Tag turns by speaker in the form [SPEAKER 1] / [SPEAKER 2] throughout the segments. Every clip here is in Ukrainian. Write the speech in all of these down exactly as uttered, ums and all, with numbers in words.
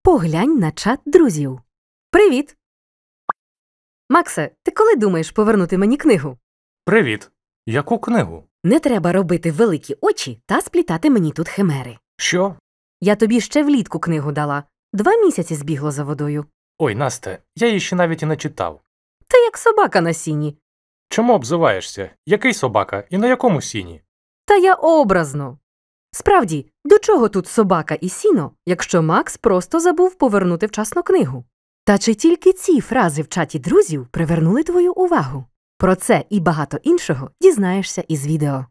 [SPEAKER 1] Поглянь на чат друзів. Привіт! Максе, ти коли думаєш повернути мені книгу?
[SPEAKER 2] Привіт. Яку книгу?
[SPEAKER 1] Не треба робити великі очі та сплітати мені тут химери.
[SPEAKER 2] Що?
[SPEAKER 1] Я тобі ще влітку книгу дала. Два місяці збігло за водою.
[SPEAKER 2] Ой, Насте, я її ще навіть і не читав.
[SPEAKER 1] Ти як собака на сіні.
[SPEAKER 2] Чому обзиваєшся? Який собака і на якому сіні?
[SPEAKER 1] Та я образно. Справді, до чого тут собака і сіно, якщо Макс просто забув повернути вчасно книгу? Та чи тільки ці фрази в чаті друзів привернули твою увагу? Про це і багато іншого дізнаєшся із відео.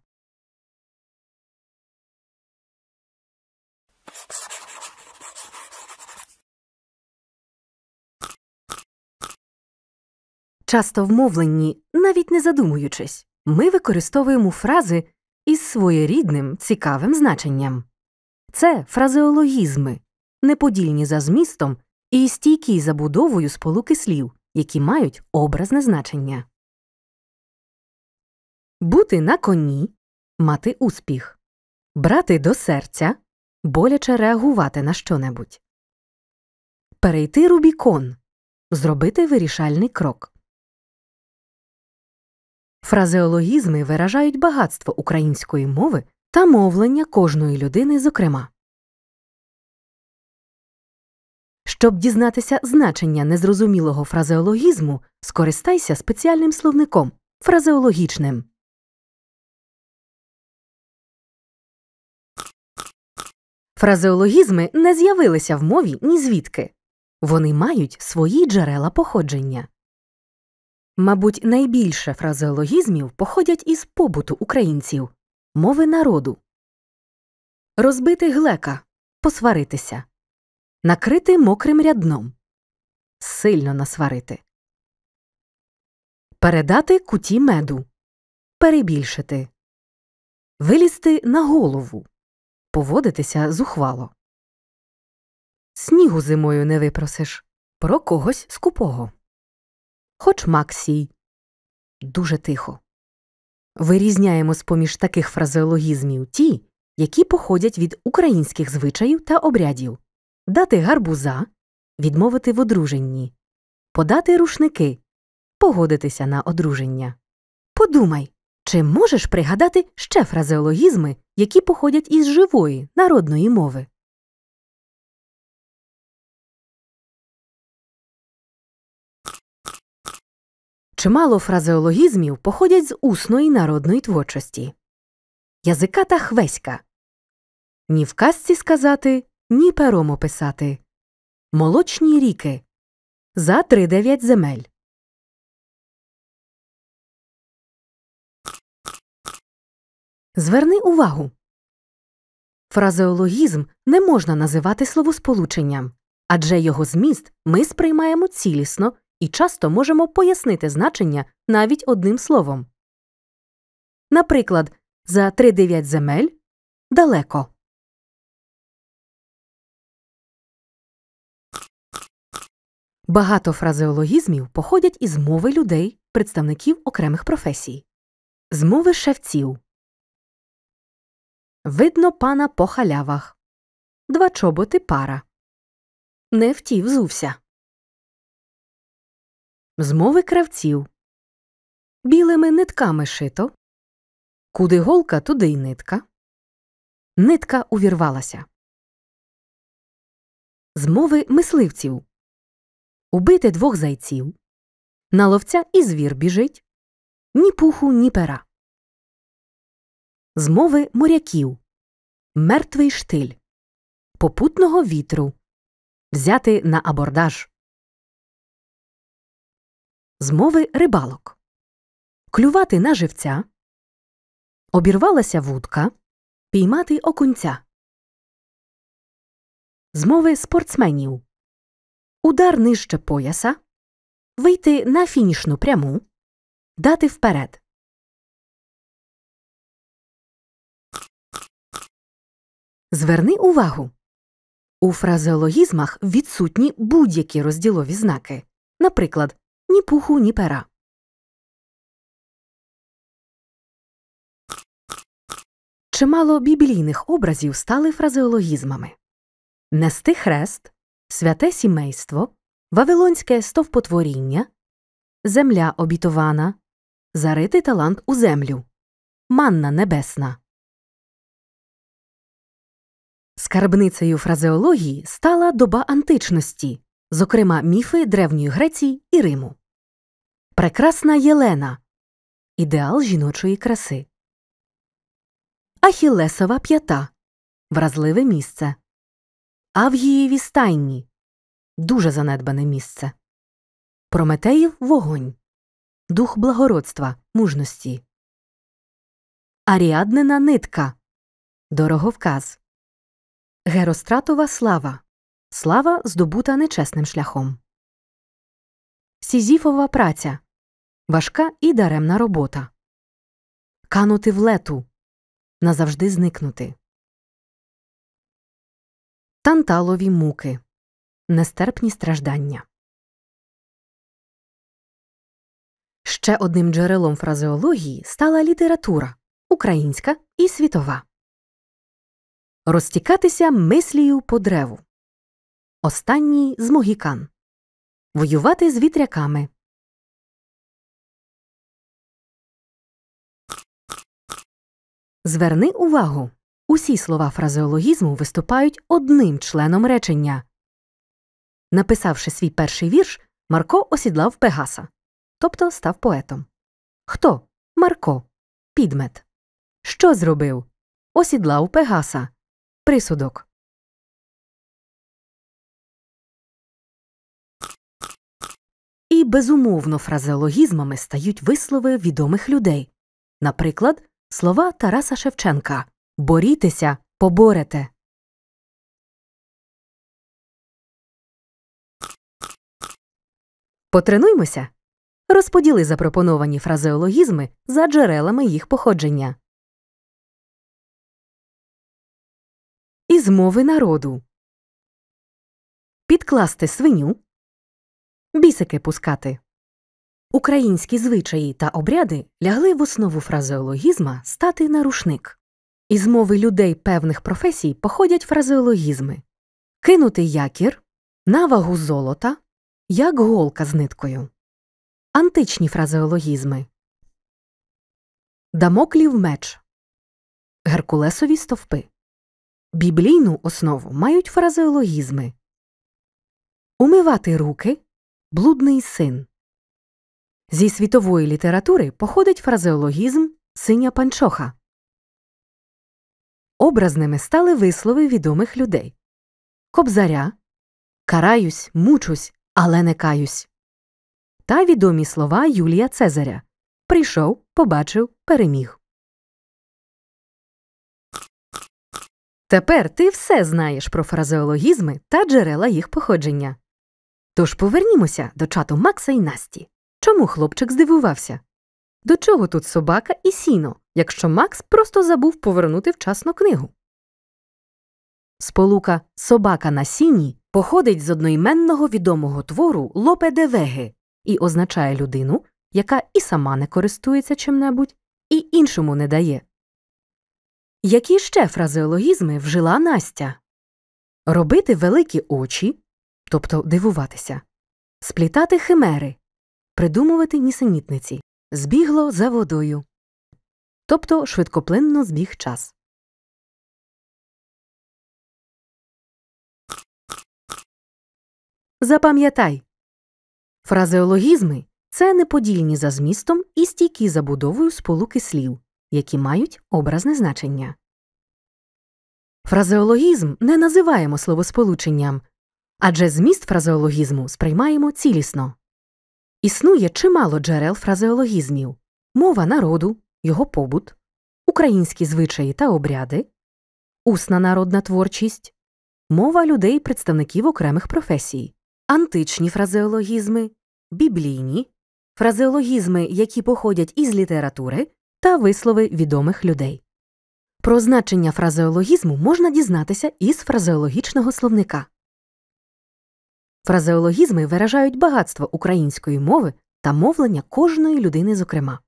[SPEAKER 1] Часто в мовленні, навіть не задумуючись, ми використовуємо фрази із своєрідним, цікавим значенням. Це фразеологізми, неподільні за змістом і стійкі за будовою сполуки слів, які мають образне значення. Бути на коні – мати успіх. Брати до серця – боляче реагувати на щонебудь. Перейти Рубікон – зробити вирішальний крок. Фразеологізми виражають багатство української мови та мовлення кожної людини зокрема. Щоб дізнатися значення незрозумілого фразеологізму, скористайся спеціальним словником – фразеологічним. Фразеологізми не з'явилися в мові ні звідки. Вони мають свої джерела походження. Мабуть, найбільше фразеологізмів походять із побуту українців – мови народу. Розбити глека – посваритися. Накрити мокрим рядном – сильно насварити. Передати куті меду – перебільшити. Вилізти на голову – поводитися зухвало. Снігу зимою не випросиш – про когось скупого. Хоч Максій. Дуже тихо. Вирізняємо з-поміж таких фразеологізмів ті, які походять від українських звичаїв та обрядів. Дати гарбуза – відмовити в одруженні. Подати рушники – погодитися на одруження. Подумай, чи можеш пригадати ще фразеологізми, які походять із живої, народної мови? Чимало фразеологізмів походять з усної народної творчості. Язиката хвеська. Ні в казці сказати, ні пером описати. Молочні ріки. За три дев'ять земель. Зверни увагу. Фразеологізм не можна називати словосполученням, адже його зміст ми сприймаємо цілісно і часто можемо пояснити значення навіть одним словом. Наприклад, за три дев'ять земель – далеко. Багато фразеологізмів походять із мови людей, представників окремих професій. З мови шевців. Видно пана по халявах. Два чоботи пара. Не в ті взувся. З мови кравців. Білими нитками шито. Куди голка, туди й нитка. Нитка увірвалася. З мови мисливців. Убити двох зайців. На ловця і звір біжить. Ні пуху, ні пера. З мови моряків. Мертвий штиль. Попутного вітру. Взяти на абордаж. З мови рибалок. Клювати на живця. Обірвалася вудка. Піймати окунця. З мови спортсменів. Удар нижче пояса. Вийти на фінішну пряму. Дати вперед. Зверни увагу. У фразеологізмах відсутні будь-які розділові знаки. Наприклад, ні пуху, ні пера. Чимало біблійних образів стали фразеологізмами. Нести хрест святе сімейство, вавилонське стовпотворіння, земля обітована, заритий талант у землю, манна небесна. Скарбницею фразеології стала доба античності, зокрема міфи Древньої Греції і Риму. Прекрасна Єлена – ідеал жіночої краси. Ахіллесова п'ята – вразливе місце. Авгієві стайні – дуже занедбане місце. Прометеїв вогонь – дух благородства, мужності. Аріаднина нитка – дороговказ. Геростратова слава – слава, здобута нечесним шляхом. Сізіфова праця – важка і даремна робота. Канути в лету – назавжди зникнути. Танталові муки – нестерпні страждання. Ще одним джерелом фразеології стала література – українська і світова. Розтікатися мислію по древу. Останній з могікан. Воювати з вітряками. Зверни увагу. Усі слова фразеологізму виступають одним членом речення. Написавши свій перший вірш, Марко осідлав Пегаса, тобто став поетом. Хто? Марко. Підмет. Що зробив? Осідлав Пегаса. Присудок. І, безумовно, фразеологізмами стають вислови відомих людей. Наприклад, слова Тараса Шевченка «Борітеся, поборете». Потренуймося. Розподіли запропоновані фразеологізми за джерелами їх походження. Із мови народу. Підкласти свиню. Бісики пускати. Українські звичаї та обряди лягли в основу фразеологізма стати на рушник. Із мови людей певних професій походять фразеологізми. Кинути якір, на вагу золота, як голка з ниткою. Античні фразеологізми. Дамоклів меч. Геркулесові стовпи. Біблійну основу мають фразеологізми. Умивати руки – блудний син. Зі світової літератури походить фразеологізм «синя панчоха». Образними стали вислови відомих людей. Кобзаря «караюсь, мучусь, але не каюсь» та відомі слова Юлія Цезаря «прийшов, побачив, переміг». Тепер ти все знаєш про фразеологізми та джерела їх походження. Тож повернімося до чату Макса і Насті. Чому хлопчик здивувався? До чого тут собака і сіно, якщо Макс просто забув повернути вчасно книгу? Сполука «собака на сіні» походить з одноіменного відомого твору Лопе де Веги і означає людину, яка і сама не користується чим-небудь, і іншому не дає. Які ще фразеологізми вжила Настя? Робити великі очі, тобто дивуватися, сплітати химери, придумувати нісенітниці, збігло за водою, тобто швидкоплинно збіг час. Запам'ятай, фразеологізми – це неподільні за змістом і стійкі за будовою сполуки слів, які мають образне значення. Фразеологізм не називаємо словосполученням, адже зміст фразеологізму сприймаємо цілісно. Існує чимало джерел фразеологізмів – мова народу, його побут, українські звичаї та обряди, усна народна творчість, мова людей-представників окремих професій, античні фразеологізми, біблійні, фразеологізми, які походять із літератури, та вислови відомих людей. Про значення фразеологізму можна дізнатися із фразеологічного словника. Фразеологізми виражають багатство української мови та мовлення кожної людини зокрема.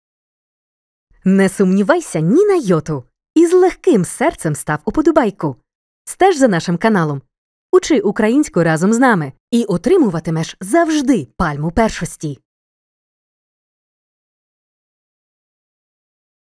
[SPEAKER 1] Не сумнівайся ні на йоту і з легким серцем став уподобайку. Стеж за нашим каналом. Учи українську разом з нами і отримуватимеш завжди пальму першості.